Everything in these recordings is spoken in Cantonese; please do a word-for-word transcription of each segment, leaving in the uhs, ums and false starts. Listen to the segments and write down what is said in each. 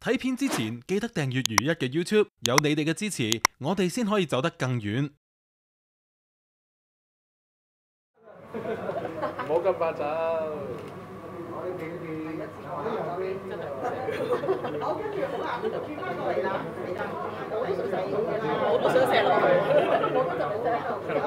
睇片之前記得訂閱如一嘅 YouTube， 有你哋嘅支持，我哋先可以走得更遠。 唔好咁快走。我跟住好難就轉翻過嚟啦，我都想射落去，我都就冇射喺度。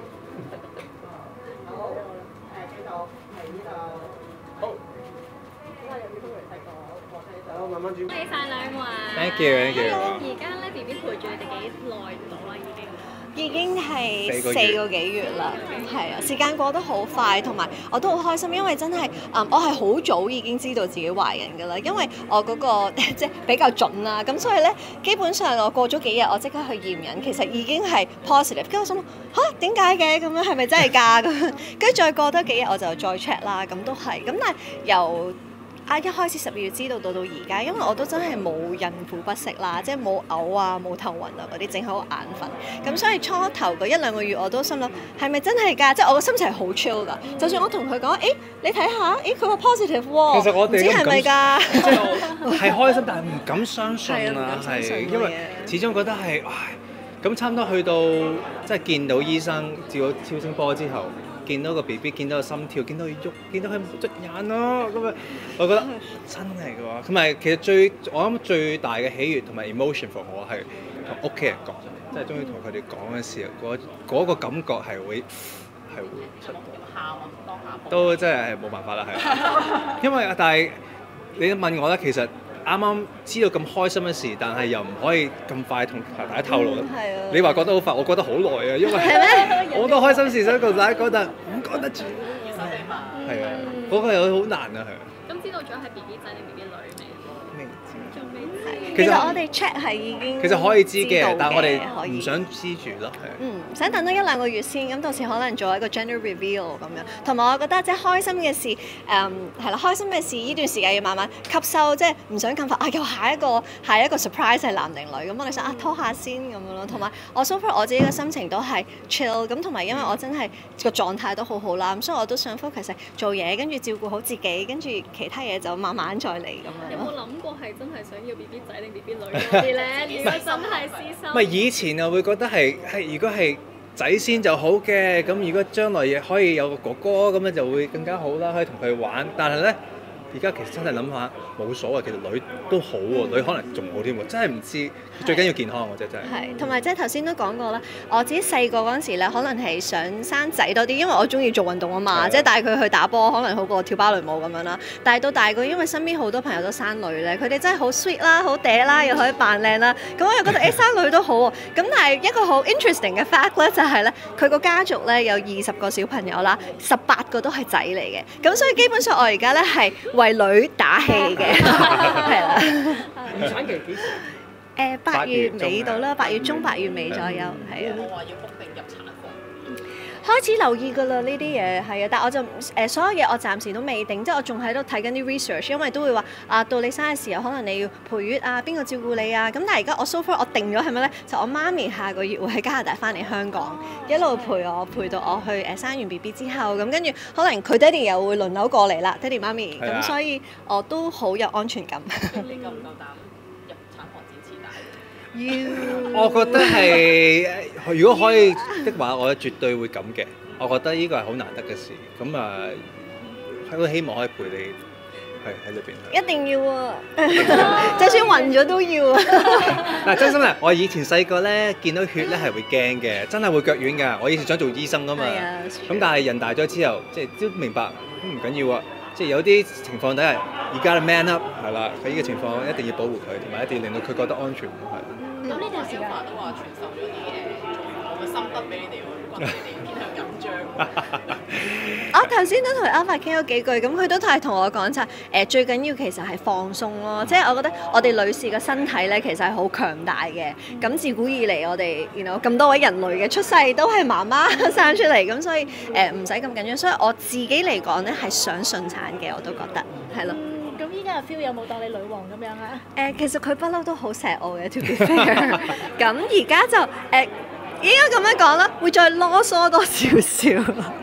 好，誒繼續喺呢度。好。咁啊，有啲歡迎睇過，我睇就慢慢轉。 多謝曬兩位。 Thank you, thank you。 而家咧 B B 陪住你哋幾耐到啦？已經。 已經係四個幾月啦，係啊，時間過得好快，同埋我都好開心，因為真係，嗯，我係好早已經知道自己懷孕㗎啦，因為我嗰個即係比較準啦，咁所以咧，基本上我過咗幾日，我即刻去驗孕，其實已經係 positive，跟住我心諗嚇點解嘅咁樣係咪真係㗎咁？跟住再過多幾日我就再 check 啦，咁都係，咁但係由啊！一開始十二月知道到到而家，因為我都真係冇孕婦不適啦，即係冇嘔啊、冇頭暈啊嗰啲，淨係好眼瞓。咁所以初頭嗰一兩個月我都心諗係咪真係㗎？即係我個心情係好 chill 㗎。就算我同佢講，誒你睇下，誒佢個 positive 喎， 其實我哋唔知係咪㗎？ 即係係開心，但係唔敢相信啊，係因為始終覺得係，唉咁差唔多去到即係見到醫生照咗超聲波之後。見到個 B B， 見到個心跳，見到佢喐，見到佢捽眼咯，咁啊，我覺得真係嘅喎。同埋其實最我諗最大嘅喜悅同埋 emotion for 我係同屋企人講，即係終於同佢哋講嘅時候，嗰、嗰個感覺係會係會出到都真係係冇辦法啦，係。因為但係你問我咧，其實啱啱知道咁開心嘅事，但係又唔可以咁快同大家透露啦。 嗯啊、 你話覺得好快，我覺得好耐啊，因為好多開心事想同大家講，但唔講得住。係啊，嗰、嗰個又好難啊，係。 咁知道咗係 B B 仔定 B B 女未？ 未知。 仲未知。 其實我哋 check 係已經其實可以知嘅，但係我哋唔想知住咯，係。 嗯，想等多一兩個月先，咁到時可能做一個 gender reveal 咁樣。同埋我覺得即係開心嘅事，誒係啦，開心嘅事呢段時間要慢慢吸收，即係唔想咁快啊！又下一個下一個 surprise 係男定女，咁我哋想啊拖下先咁樣咯。同埋我 so far 我自己嘅心情都係 chill，咁同埋因為我真係個狀態都好好啦，咁所以我都想 focus 係做嘢，跟住照顧好自己，跟住其他嘢就慢慢再嚟咁樣。 有冇諗過係真係想要 B B 仔定 B B 女嗰啲咧？如果真係私心。 唔係以前啊，會覺得係係如果係仔先就好嘅，咁如果將來亦可以有個哥哥咁樣就會更加好啦，可以同佢玩。但係咧，而家其實真係諗下冇所謂，其實女都好喎，女可能仲好添喎，真係唔知。最緊要健康喎，真係。 係，同埋即係頭先都講過啦，我自己細個嗰陣時咧，可能係想生仔多啲，因為我中意做運動啊嘛，即係帶佢去打波，可能好過跳芭蕾舞咁樣啦。但係到大個，因為身邊好多朋友都生女咧，佢哋真係好 sweet 啦，好嗲啦，又可以扮靚啦，咁我又覺得誒、欸、生女都好喎。咁但係一個好 interesting 嘅 fact 咧，就係咧，佢個家族咧有二十個小朋友啦，十八個都係仔嚟嘅。咁所以基本上我而家咧係為女打氣嘅，係啦。 預產期幾時？ 誒八月尾到啦，八月中八月尾左右，係啊。 我話要 book 定入產房。 開始留意㗎啦，呢啲嘢係啊，但係我就誒、呃、所有嘢我暫時都未定，即係我仲喺度睇緊啲 research，因為都會話啊，到你生嘅時候，可能你要陪月啊，邊個照顧你啊？咁但係而家我 so far 我定咗係咩咧？就我媽咪下個月會喺加拿大翻嚟香港，一路陪我陪到我去誒生完 B B 之後，咁跟住可能佢爹哋又會輪流過嚟啦，爹哋媽咪，咁所以我都好有安全感。 你夠唔夠膽入產房剪臍帶？ 我覺得係，如果可以的話，我絕對會咁嘅。我覺得呢個係好難得嘅事，咁啊，都希望可以陪你係喺裏邊。 一定要啊！就算暈咗都要啊！ 嗱，真心啊，我以前細個咧見到血咧係會驚嘅，真係會腳軟㗎。我以前想做醫生㗎嘛，咁但係人大咗之後，即係都明白都唔緊要啊。即係有啲情況底下，而家 man up 係啦，喺呢個情況一定要保護佢，同埋一定要令到佢覺得安全係。 咁呢段時間都話傳授咗啲誒我嘅心得俾你哋喎，覺得你哋偏向緊張。 我頭先都同 Alpha 傾咗幾句，咁佢都係同我講就係誒最緊要其實係放鬆咯，即係我覺得我哋女士嘅身體咧其實係好強大嘅，咁自古以嚟我哋然後咁多位人類嘅出世都係媽媽生出嚟，咁所以誒唔使咁緊張，所以我自己嚟講咧係想順產嘅，我都覺得係咯。 咁依家阿 Phil 有冇當你女王咁樣啊？ 誒，其實佢不嬲都好錫我嘅，to be fair。咁而家就誒應該咁樣講啦，會再囉嗦多少少。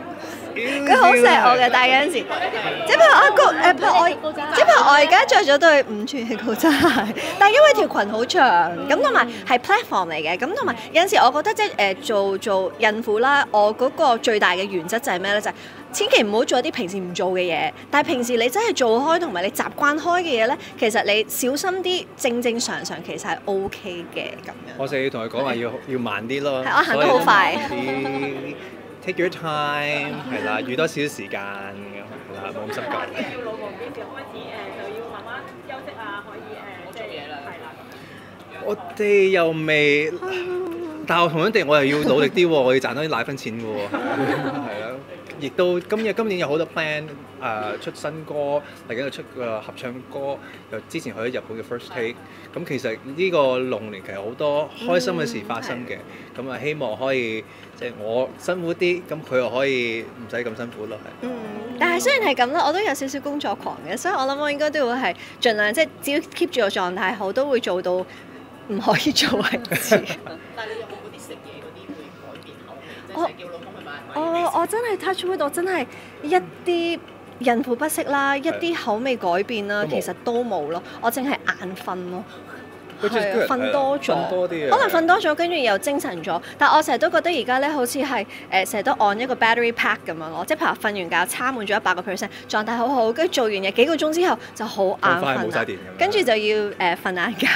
佢好錫我嘅，但係有陣時，只不過我個誒，譬如我，只不過我而家着咗對五寸嘅高踭鞋，但係因為條裙好長，咁同埋係 platform 嚟嘅，咁同埋有陣時我覺得即係誒做做孕婦啦，我嗰個最大嘅原則就係咩咧？就係、千祈唔好做一啲平時唔做嘅嘢，但係平時你真係做開同埋你習慣開嘅嘢咧，其實你小心啲，正正常常其實係 O K 嘅咁樣。 我成日要同佢講話要要慢啲咯。 係，我行得好快。 Take your time， 係啦，預多少少時間咁係啦，冇咁心急。 要老婆幾時開始誒就要慢慢休息啊？可以誒做嘢啦，係啦。 我哋又未，但係我同樣地，我又要努力啲喎，我要賺多啲奶粉錢嘅喎，係啦。亦都今日今年有好多 plan 誒、呃、出新歌，嚟緊又出個合唱歌，又之前去咗日本嘅 First Take，咁其實呢個龍年其實好多開心嘅事發生嘅，咁啊、嗯、希望可以即係、就是、我辛苦啲，咁佢又可以唔使咁辛苦咯，係。 嗯，但係雖然係咁啦，我都有少少工作狂嘅，所以我諗我應該都會係盡量即係只要 keep 住個狀態好，都會做到唔可以做為止。 但係你有冇嗰啲食嘢嗰啲會改變口味，即我係叫老公去買買我我真係 touch wood，我真係一啲孕婦不適啦，一啲口味改變啦，其實都冇咯，我淨係眼瞓咯。係啊，瞓多咗，可能瞓多咗，跟住又精神咗。但係我成日都覺得而家咧，好似係誒成日都按一個 battery pack 咁樣咯，即係譬如瞓完覺，差滿咗一百個 percent，狀態好好，跟住做完嘢幾個鐘之後就好眼瞓啦，跟住就要誒瞓晏覺。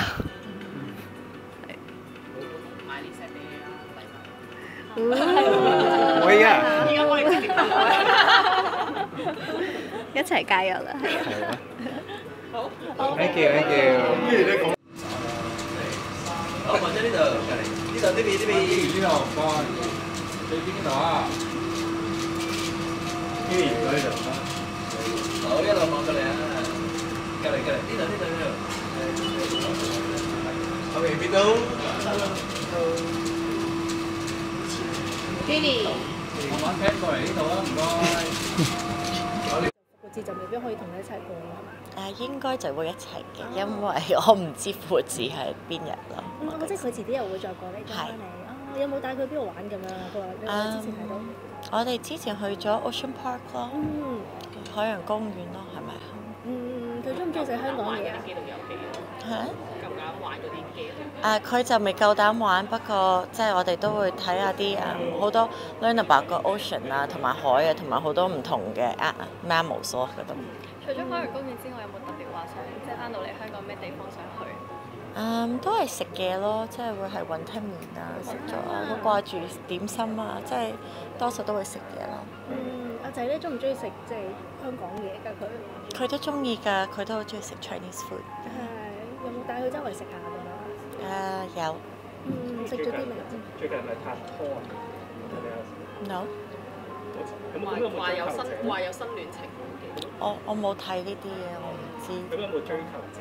買啲石俾你啊！ 可以啊！ 而家我哋直接一齊加油啦！ 係啊！ 好 ，thank you，thank you。 好，放喺呢度，隔離，呢度呢邊呢邊。呢度放，最邊度啊？呢邊呢度。好，一路放過嚟啊！隔離隔離，呢度呢度呢度。後面邊度 Lily， 慢慢聽過嚟呢度啦，唔該。 復活節就未必可以同你一齊過啦。 誒應該就會一齊嘅，因為我唔知復活節係邊日咯。 嗯，即係佢遲啲又會再過嚟再翻嚟。啊，有冇帶佢邊度玩咁樣啊？佢話你話之前睇到。 我哋之前去咗 Ocean Park 咯， 嗯， 海洋公園咯，係咪啊？ 嗯，佢中唔中意食香港嘢啊？ 嚇？ 夠唔夠玩嗰啲機？ 誒佢就未夠膽玩，不過即係我哋都會睇下啲誒好多 learn about 個 ocean 啊，同埋海啊，同埋好多唔同嘅啊 mammals 咯嗰度。 除咗海洋公園之外，有冇特別話想即係翻到嚟香港咩地方想去？ 嗯，都係食嘢咯，即係會係雲吞麵啊，食咗啊，都掛住點心啊，即係多數都會食嘢咯。 嗯，阿仔咧中唔中意食即係香港嘢㗎佢？ 佢都中意㗎，佢都好中意食 Chinese food。 係，有冇帶佢周圍食下咁樣？ 誒有。 嗯，食咗啲咩？ 最近係咪拍拖啊？ No。 話話有新話有新戀情。 我我冇睇呢啲嘢，我唔知。 咁有冇追求者？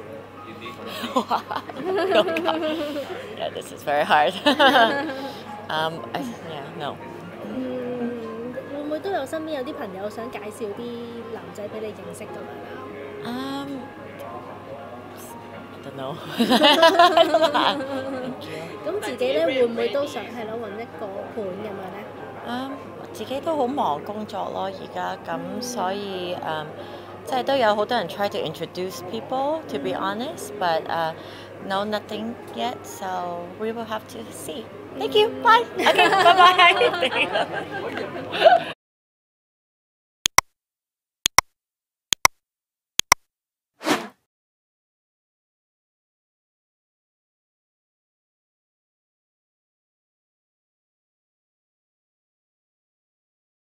Yeah, this is very hard. um, I, yeah, no. 嗯，會唔會都有身邊有啲朋友想介紹啲男仔俾你認識咁樣啊？ Um, I don't know. 咁自己咧會唔會都想係咯揾一個伴咁樣咧？ 嗯，自己都好忙工作咯，而家咁所以嗯。即係都有好多人 try to introduce people, to be honest, but uh, no, nothing yet, so we will have to see. Thank you, bye. Okay, bye bye.